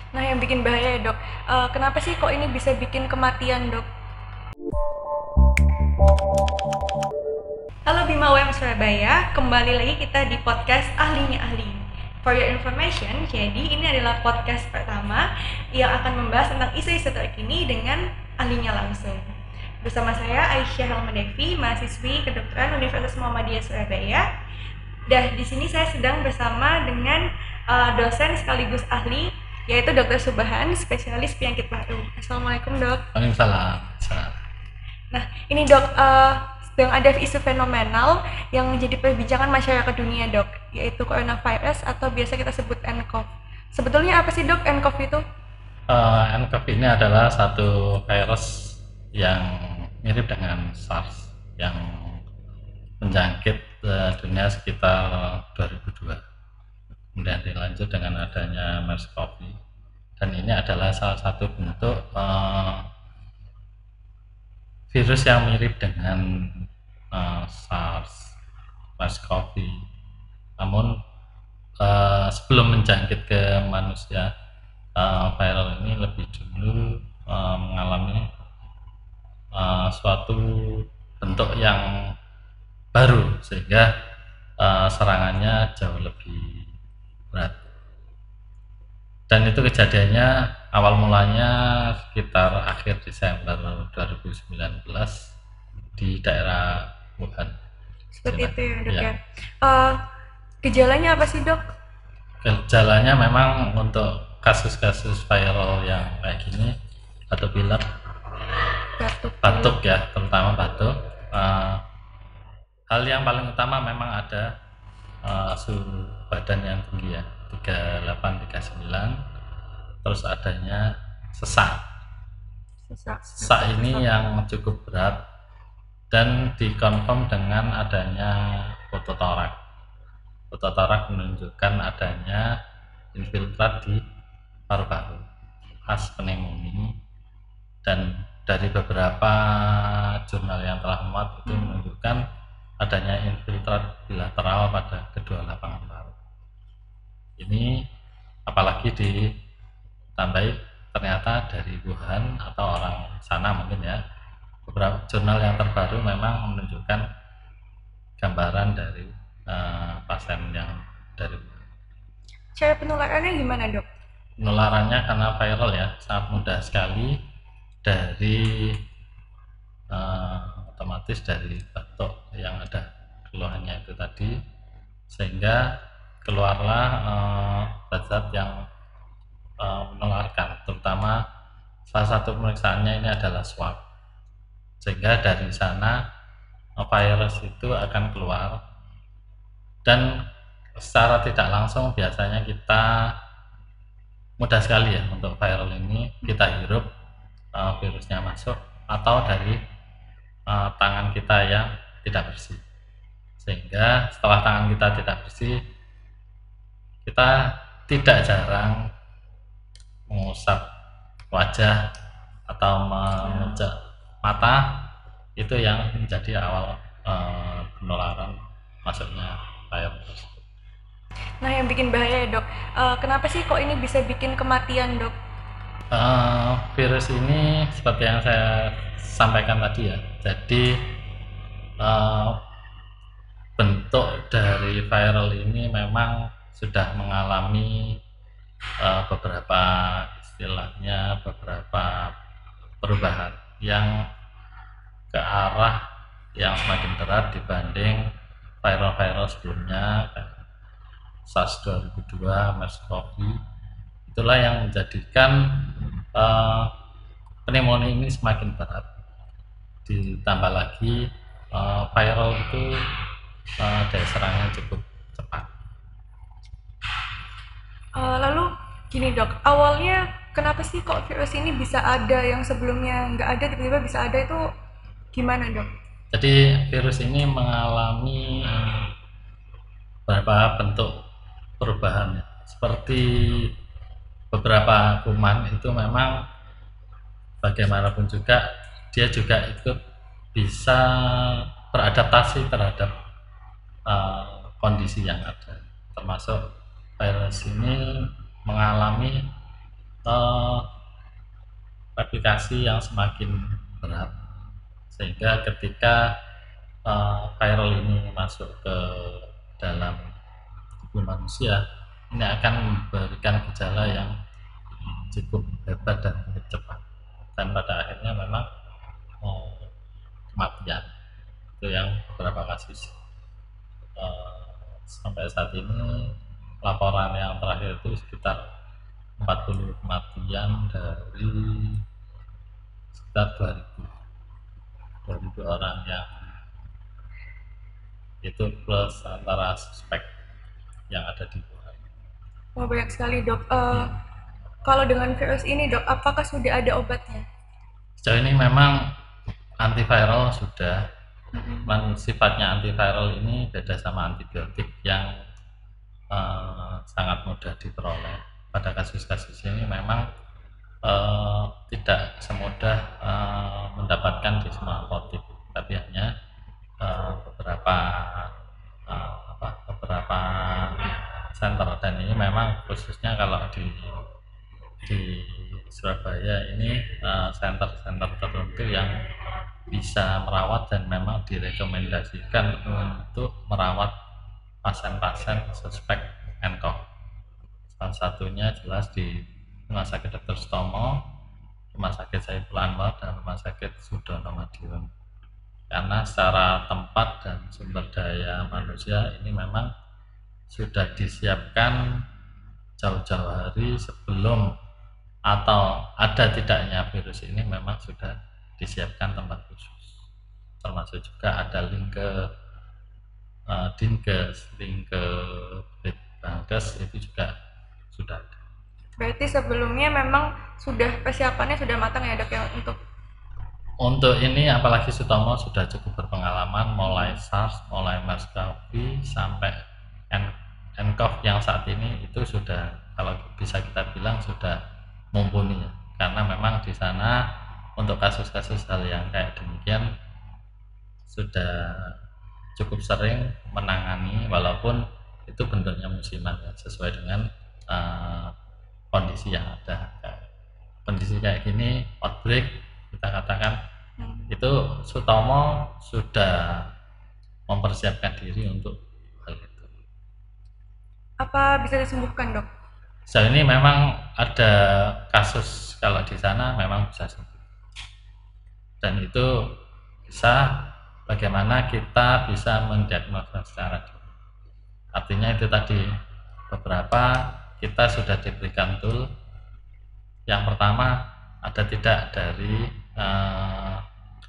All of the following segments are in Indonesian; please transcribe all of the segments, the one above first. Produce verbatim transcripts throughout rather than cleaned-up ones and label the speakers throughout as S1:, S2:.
S1: Nah, yang bikin bahaya ya dok, Eh, kenapa sih kok ini bisa bikin kematian dok? Halo Bima U M Surabaya, kembali lagi kita di podcast Ahlinya Ahli. For your information, jadi ini adalah podcast pertama yang akan membahas tentang isu-isu terkini dengan ahlinya langsung. Bersama saya Aisyah Helmadevi, mahasiswi kedokteran Universitas Muhammadiyah Surabaya. Dan di sini saya sedang bersama dengan uh, dosen sekaligus ahli, yaitu dokter Subahan, spesialis penyakit paru. Assalamualaikum dok.
S2: Waalaikumsalam.
S1: Nah, ini dok, uh, sedang ada isu fenomenal yang menjadi perbincangan masyarakat dunia dok, yaitu coronavirus atau biasa kita sebut nCoV. Sebetulnya apa sih dok nCoV itu?
S2: Uh, nCoV ini adalah satu virus yang mirip dengan SARS yang menjangkit uh, dunia sekitar dua ribu dua. Kemudian dilanjut dengan adanya MERS-CoV. Dan ini adalah salah satu bentuk uh, virus yang mirip dengan uh, SARS, MERS-CoV. Namun uh, sebelum menjangkit ke manusia, uh, viral ini lebih dulu uh, mengalami uh, suatu bentuk yang baru sehingga uh, serangannya jauh lebih berat. Dan itu kejadiannya awal mulanya sekitar akhir Desember dua ribu sembilan belas di daerah Wuhan.
S1: Seperti
S2: China.
S1: itu ya dok
S2: Ya.
S1: ya. Uh, gejalanya apa sih dok?
S2: Gejalanya memang untuk kasus-kasus viral yang kayak gini, batuk pilek,
S1: Batuk.
S2: batuk ya, terutama batuk. Uh, hal yang paling utama memang ada uh, suhu badan yang tinggi ya, tiga puluh delapan tiga puluh sembilan, terus adanya sesak.
S1: Sesak.
S2: Sesak ini yang cukup berat dan dikonfirm dengan adanya fototorak. Fototorak menunjukkan adanya infiltrat di paru-paru khas pneumonia, dan dari beberapa jurnal yang telah muat itu menunjukkan adanya infiltrat bilateral pada kedua lapangan paru. Ini apalagi ditambahi ternyata dari Wuhan atau orang sana mungkin ya. Beberapa jurnal yang terbaru memang menunjukkan gambaran dari uh, pasien yang dari Wuhan.
S1: Cara penularannya gimana dok?
S2: Penularannya karena viral ya, sangat mudah sekali, dari uh, otomatis dari batuk yang ada keluhannya itu tadi, sehingga keluarlah uh, zat-zat yang uh, menularkan, terutama salah satu pemeriksaannya ini adalah swab, sehingga dari sana uh, virus itu akan keluar, dan secara tidak langsung biasanya kita mudah sekali ya untuk viral ini kita hirup, uh, virusnya masuk atau dari uh, tangan kita yang tidak bersih, sehingga setelah tangan kita tidak bersih kita tidak jarang mengusap wajah atau mengucap mata, itu yang menjadi awal uh, penularan masuknya virus.
S1: Nah, yang bikin bahaya ya dok, uh, kenapa sih kok ini bisa bikin kematian dok?
S2: Uh, virus ini seperti yang saya sampaikan tadi ya, jadi uh, bentuk dari viral ini memang sudah mengalami uh, beberapa istilahnya beberapa perubahan yang ke arah yang semakin berat dibanding viral-viral sebelumnya, SARS dua ribu dua, MERS-CoV. Itulah yang menjadikan uh, pneumonia ini semakin berat. Ditambah lagi uh, viral itu uh, daya serangnya cukup cepat.
S1: Uh, lalu gini dok, awalnya kenapa sih kok virus ini bisa ada yang sebelumnya nggak ada tiba-tiba bisa ada, itu gimana dok?
S2: Jadi virus ini mengalami beberapa bentuk perubahan, seperti beberapa kuman itu memang bagaimanapun juga dia juga ikut bisa beradaptasi terhadap uh, kondisi yang ada, termasuk virus ini mengalami uh, replikasi yang semakin berat, sehingga ketika uh, viral ini masuk ke dalam tubuh manusia, ini akan memberikan gejala yang cukup hebat dan cukup cepat, dan pada akhirnya memang uh, kematian. Itu yang beberapa kasus uh, sampai saat ini laporan yang terakhir itu sekitar empat puluh kematian dari sekitar dua ribu orang yang itu plus antara suspek yang ada di Wuhan.
S1: Wah, banyak sekali dok. Uh, hmm. Kalau dengan virus ini dok, apakah sudah ada obatnya?
S2: Sejauh ini memang antiviral sudah. Hmm. Sifatnya antiviral ini beda sama antibiotik yang uh, sangat mudah diperoleh. Pada kasus-kasus ini memang uh, tidak semudah uh, mendapatkan di semua apotek, tapi hanya uh, beberapa uh, apa, beberapa center, dan ini memang khususnya kalau di di Surabaya ini uh, center-center tertentu yang bisa merawat dan memang direkomendasikan untuk merawat pasien-pasien suspek nCoV. Salah satunya jelas di Rumah Sakit Dokter Sutomo, Rumah Sakit Saiful Anwar, dan Rumah Sakit Sudono Madiun. Karena secara tempat dan sumber daya manusia ini memang sudah disiapkan jauh-jauh hari sebelum atau ada tidaknya virus ini, memang sudah disiapkan tempat khusus, termasuk juga ada link ke uh, Dinkes, link ke Litbangkes, itu juga sudah ada.
S1: Berarti sebelumnya memang sudah persiapannya sudah matang ya dok ya untuk
S2: untuk ini, apalagi Sutomo sudah cukup berpengalaman mulai SARS, mulai MERS-CoV sampai nCoV yang saat ini itu sudah, kalau bisa kita bilang sudah mumpuni, karena memang di sana untuk kasus-kasus hal yang kayak demikian sudah cukup sering menangani, walaupun itu bentuknya musiman ya, sesuai dengan uh, kondisi yang ada. Kondisi kayak gini, outbreak kita katakan, hmm. itu Sutomo sudah mempersiapkan diri untuk hal itu.
S1: Apa bisa disembuhkan dok?
S2: Saat ini memang ada kasus kalau di sana memang bisa sembuh, dan itu bisa bagaimana kita bisa mendiagnosa secara dini. Artinya itu tadi, beberapa kita sudah diberikan tool. Yang pertama, ada tidak dari uh,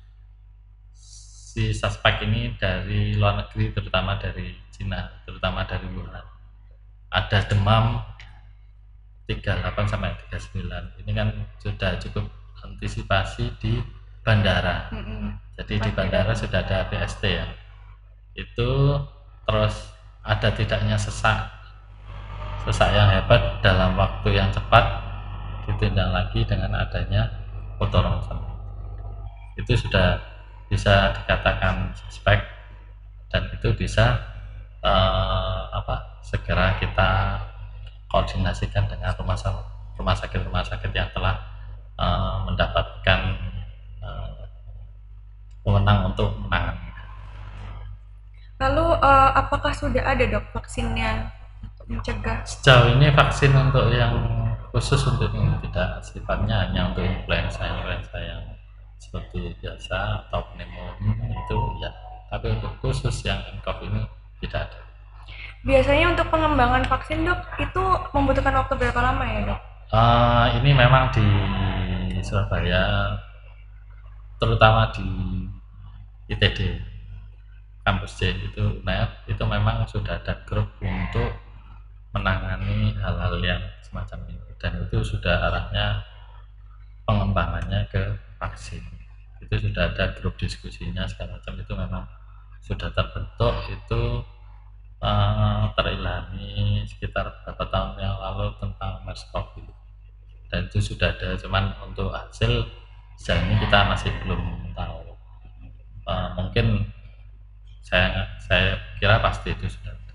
S2: si suspek ini dari luar negeri, terutama dari Cina, terutama dari Wuhan. Ada demam tiga puluh delapan sampai tiga puluh sembilan. Ini kan sudah cukup antisipasi di bandara. Mm-hmm. Jadi di bandara sudah ada B S T ya. Itu terus ada tidaknya sesak, sesak yang hebat dalam waktu yang cepat, ditindak lagi dengan adanya foto ronsen. Itu sudah bisa dikatakan suspek, dan itu bisa uh, apa segera kita koordinasikan dengan rumah rumah sakit rumah sakit yang telah uh, mendapatkan uh, wewenang untuk menangani.
S1: Lalu uh, apakah sudah ada dok vaksinnya untuk mencegah?
S2: Sejauh ini vaksin untuk yang khusus untuk ini tidak, sifatnya hanya untuk influenza influenza yang seperti biasa atau pneumonia itu ya, tapi untuk khusus yang nCoV ini tidak ada.
S1: Biasanya untuk pengembangan vaksin dok itu membutuhkan waktu berapa lama ya dok?
S2: Uh, ini memang di Surabaya, terutama di I T D kampus C itu U N E F, itu memang sudah ada grup untuk menangani hal-hal yang semacam ini, dan itu sudah arahnya pengembangannya ke vaksin. Itu sudah ada grup diskusinya segala macam, itu memang sudah terbentuk. Itu uh, terilhami sekitar beberapa tahun yang lalu tentang MERS-CoV, dan itu sudah ada, cuman untuk hasil sejauh ini kita masih belum tahu. Uh, mungkin saya saya kira pasti itu sudah ada.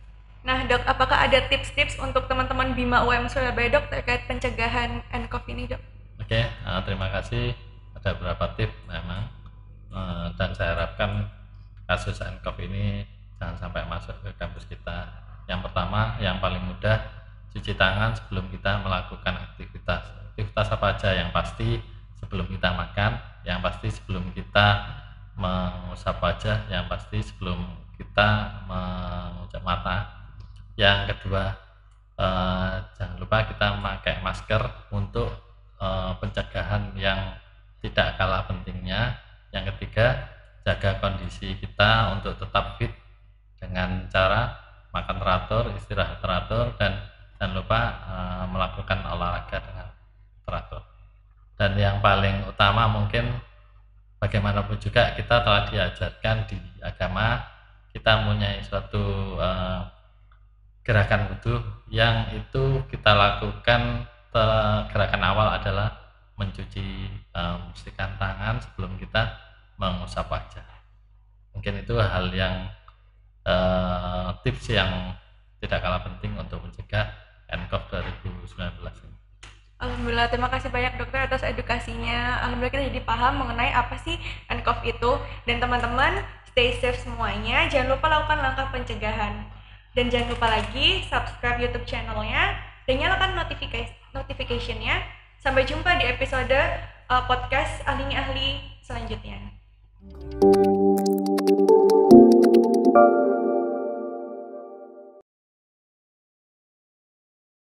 S1: Nah dok, apakah ada tips-tips untuk teman-teman Bima U M Surabaya dok terkait pencegahan N C O V ini dok?
S2: Oke, uh, terima kasih. Ada beberapa tips memang, uh, dan saya harapkan kasus N C O V ini jangan sampai masuk ke kampus kita. Yang pertama, yang paling mudah, cuci tangan sebelum kita melakukan aktivitas. Aktivitas apa aja yang pasti sebelum kita makan, yang pasti sebelum kita mengusap wajah, yang pasti sebelum kita mengucap mata. Yang kedua, eh, jangan lupa kita memakai masker untuk eh, pencegahan yang tidak kalah pentingnya. Yang ketiga, jaga kondisi kita untuk tetap fit dengan cara makan teratur, istirahat teratur, dan jangan lupa eh, melakukan olahraga dengan teratur. Dan yang paling utama mungkin, bagaimanapun juga kita telah diajarkan di agama, kita mempunyai suatu eh, gerakan wudhu yang itu kita lakukan. Gerakan awal adalah mencuci eh, membersihkan tangan sebelum kita mengusap wajah. Mungkin itu hal yang eh, tips yang tidak kalah penting untuk mencegah N C O V dua ribu sembilan belas ini.
S1: Alhamdulillah, terima kasih banyak dokter atas edukasinya. Alhamdulillah kita jadi paham mengenai apa sih N C O V itu. Dan teman-teman, stay safe semuanya. Jangan lupa lakukan langkah pencegahan. Dan jangan lupa lagi subscribe YouTube channelnya dan nyalakan notifikasi notification-nya. Sampai jumpa di episode uh, podcast ahlinya ahli selanjutnya.